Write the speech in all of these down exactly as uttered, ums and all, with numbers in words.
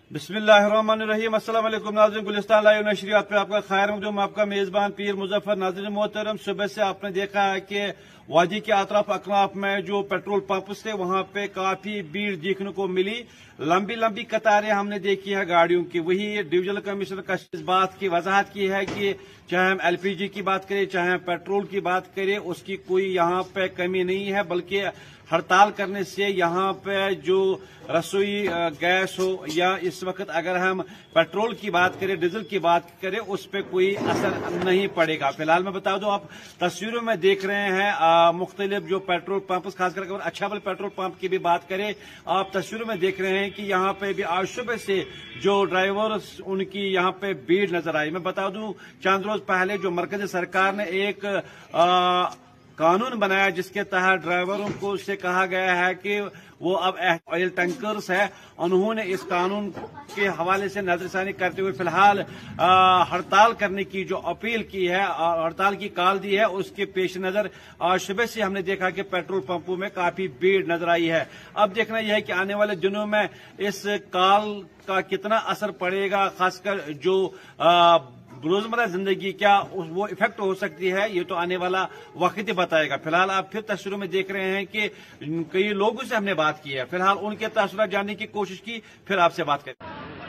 बिस्मिल्लाहिर्रहमानिर्रहीम। अस्सलाम वालेकुम नाज़रीन, गुलिस्तान लाइव नशरियात पे आपका खैर मकदूम। आपका मेजबान पीर मुजफ्फर। नाज़रीन मोहतरम, सुबह से आपने देखा है कि वादी के अतराफ अकनाफ में जो पेट्रोल पंप थे वहां पे काफी भीड़ देखने को मिली। लंबी लंबी कतारें हमने देखी है गाड़ियों की। वही डिविजनल कमिश्नर का इस बात की वजाहत की है कि चाहे हम एलपीजी की बात करें चाहे पेट्रोल की बात करें, उसकी कोई यहाँ पे कमी नहीं है, बल्कि हड़ताल करने से यहाँ पे जो रसोई गैस हो या इस वक्त अगर हम पेट्रोल की बात करें डीजल की बात करें उस पर कोई असर नहीं पड़ेगा। फिलहाल मैं बता दूं, आप तस्वीरों में देख रहे हैं मुख्तलिफ जो पेट्रोल पंप, खासकर अगर अच्छाबल पेट्रोल पंप की भी बात करें, आप तस्वीरों में देख रहे हैं कि यहाँ पे भी आज सुबह से जो ड्राइवर उनकी यहाँ पे भीड़ नजर आई। मैं बता दूं, चंद रोज पहले जो मरकजी सरकार ने एक आ, कानून बनाया जिसके तहत ड्राइवरों को उससे कहा गया है कि वो अब ऑयल टैंकर्स है, उन्होंने इस कानून के हवाले से नजरसानी करते हुए फिलहाल हड़ताल करने की जो अपील की है, हड़ताल की कॉल दी है, उसके पेश नजर आज सुबह से हमने देखा कि पेट्रोल पंपों में काफी भीड़ नजर आई है। अब देखना यह है कि आने वाले दिनों में इस कॉल का कितना असर पड़ेगा, खासकर जो आ, रोजमर्रा जिंदगी क्या वो इफेक्ट हो सकती है, ये तो आने वाला वक्त ही बताएगा। फिलहाल आप फिर तस्वीरों में देख रहे हैं कि कई लोगों से हमने बात की है, फिलहाल उनके तसव्वुरात जानने की कोशिश की, फिर आपसे बात करें।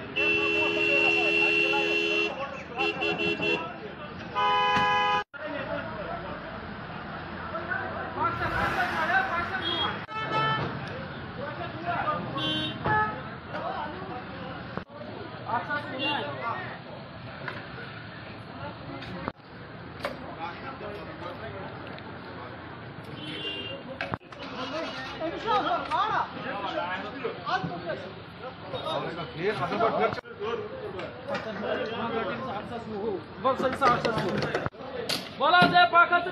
बोला जय पाकत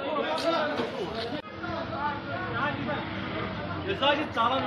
चालन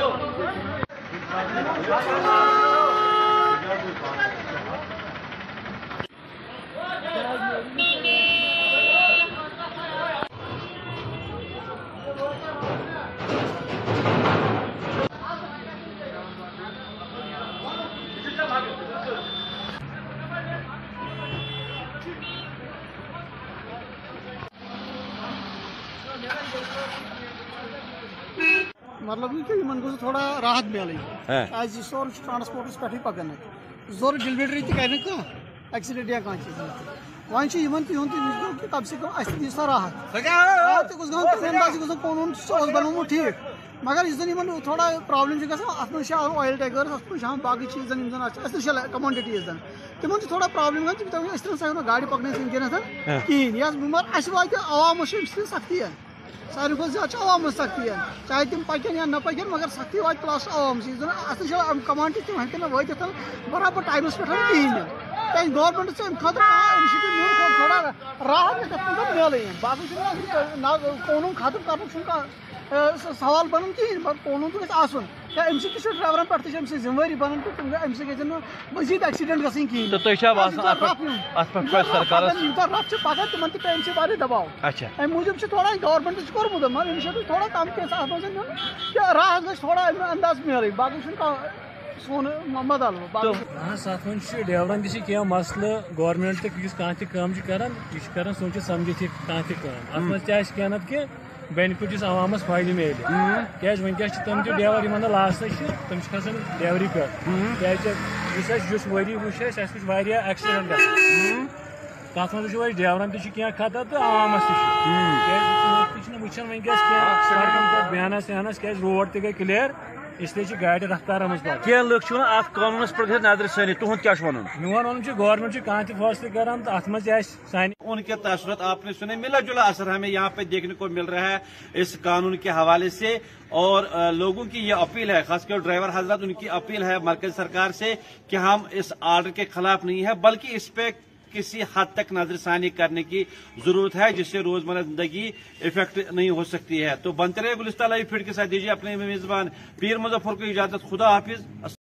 मतलब ये कि मन को थोड़ा राहत मिली आज सोर ट्रांसपोर्ट पे पकन जोर डिलीवरी तक कह एक्सीडेंट या कह चीज वन तुम कि कम से कम अस राहत कानून बनों ठीक, मगर इस थोड़ा प्रॉब्लम अत ऑयल टैंकर्स अत बाकी चीज एसेंशियल कमोडिटीज तिम थोड़ा प्रॉब्लम गई गाड़ी पकन कहें मगर अस वात आवाम सख्ती सारे को ज्यादा आवाम सख्ती चाहे तुम पकन या न पकन, मगर सख्ती वात क्लास आवाम अत कमांड तुम हेकन वात बराबर टाइमस पे कहें क्या गवर्नमेंट खुद इनिशिएटिव थोड़ा राहत मिल बाकी कानून खत्म कर सवाल बन कहें, मगर कानून तो गन क्या अम ड्राइवर पे जिम्मेवारी बन तो मजीद एक्सीडेंट गई यूता रफ पकड़ तिम पे दबाव अम मूजूब थोड़ा गवर्नमेंट कोर्मुत मगर इनिशिएटिव थोड़ा कम क्या राहत गई थोड़ा अंदाज मिल बाकी सोन मदल ड्राइवर तह मसल गवर्नमेंट तक कर सोचित समझित कम अत क्या नत कि बेनिफिट आवामस फायदे मिले क्या वनकस तम ड्राइवर लास्ट तम खसान ड्राइवरी पे क्या वरी वुच एक्सीडेंट तथ मज ड्राइवर तह खतर तो आवामस तह वुचान वनकस बहनस वहनस क्या रोड तक गई क्लियर इसलिए गाड़ी रफ्तार मज क्या लोग कानूनस पे नजरसानी, तुहद क्या वन? मोन वन गवर्नमेंट कह फैसले कर अत मन उनके तसव्वुरात आपने सुने, मिला जुला असर हमें यहाँ पे देखने को मिल रहा है इस कानून के हवाले से। और लोगों की ये अपील है, खासकर ड्राइवर हजरत, उनकी अपील है मरकज सरकार से कि हम इस आर्डर के खिलाफ नहीं है, बल्कि इस पे किसी हद तक नजरसानी करने की जरूरत है जिससे रोजमर्रा जिंदगी इफेक्ट नहीं हो सकती है। तो बनते रहे गुलिस्तान लाइव फीड के साथ, दीजिए अपने मेजबान पीर मुजफ्फर को इजाजत। खुदा हाफिज।